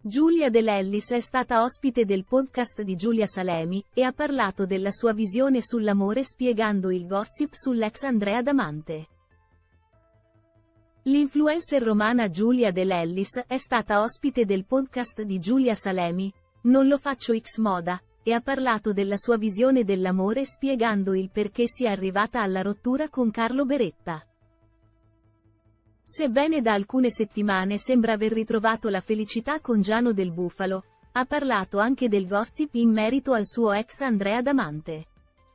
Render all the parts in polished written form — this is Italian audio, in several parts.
Giulia De Lellis è stata ospite del podcast di Giulia Salemi, e ha parlato della sua visione sull'amore spiegando il gossip sull'ex Andrea Damante. L'influencer romana Giulia De Lellis è stata ospite del podcast di Giulia Salemi, Non lo faccio X Moda, e ha parlato della sua visione dell'amore spiegando il perché sia arrivata alla rottura con Carlo Beretta. Sebbene da alcune settimane sembra aver ritrovato la felicità con Giano del Bufalo, ha parlato anche del gossip in merito al suo ex Andrea Damante.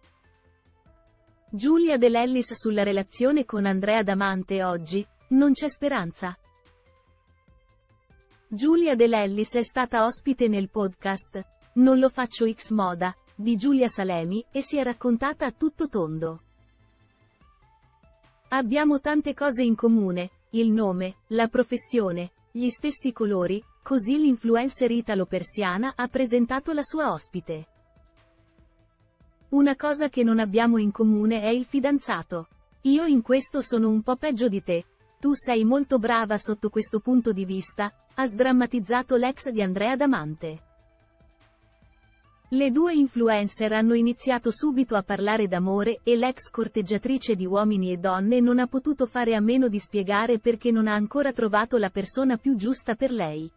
Giulia De Lellis sulla relazione con Andrea Damante oggi, non c'è speranza. Giulia De Lellis è stata ospite nel podcast Non lo faccio X Moda, di Giulia Salemi, e si è raccontata a tutto tondo. Abbiamo tante cose in comune, il nome, la professione, gli stessi colori, così l'influencer italo-persiana ha presentato la sua ospite. Una cosa che non abbiamo in comune è il fidanzato. Io in questo sono un po' peggio di te. Tu sei molto brava sotto questo punto di vista, ha sdrammatizzato l'ex di Andrea Damante. Le due influencer hanno iniziato subito a parlare d'amore e l'ex corteggiatrice di Uomini e Donne non ha potuto fare a meno di spiegare perché non ha ancora trovato la persona più giusta per lei.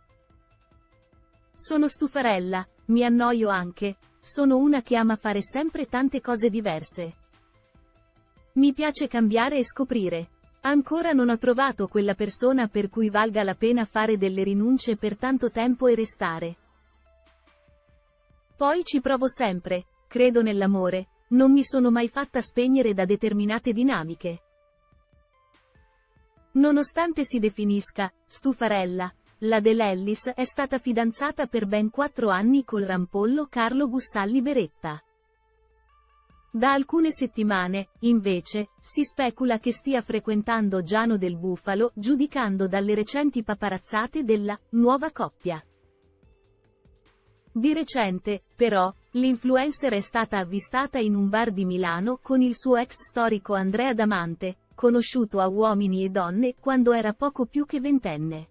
Sono stufarella, mi annoio anche, sono una che ama fare sempre tante cose diverse. Mi piace cambiare e scoprire. Ancora non ho trovato quella persona per cui valga la pena fare delle rinunce per tanto tempo e restare. Poi ci provo sempre, credo nell'amore, non mi sono mai fatta spegnere da determinate dinamiche. Nonostante si definisca stufarella, la De Lellis è stata fidanzata per ben 4 anni col rampollo Carlo Gussalli Beretta. Da alcune settimane, invece, si specula che stia frequentando Giano del Bufalo, giudicando dalle recenti paparazzate della nuova coppia. Di recente, però, l'influencer è stata avvistata in un bar di Milano con il suo ex storico Andrea Damante, conosciuto a Uomini e Donne quando era poco più che ventenne.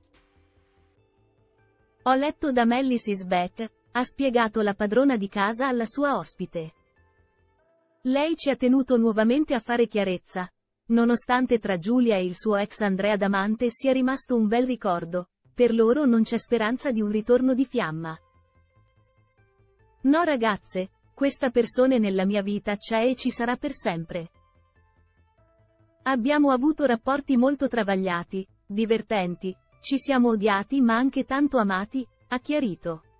Ho letto da Mellis is Back, ha spiegato la padrona di casa alla sua ospite. Lei ci ha tenuto nuovamente a fare chiarezza. Nonostante tra Giulia e il suo ex Andrea Damante sia rimasto un bel ricordo, per loro non c'è speranza di un ritorno di fiamma. No ragazze, questa persona nella mia vita c'è e ci sarà per sempre. Abbiamo avuto rapporti molto travagliati, divertenti, ci siamo odiati ma anche tanto amati, ha chiarito.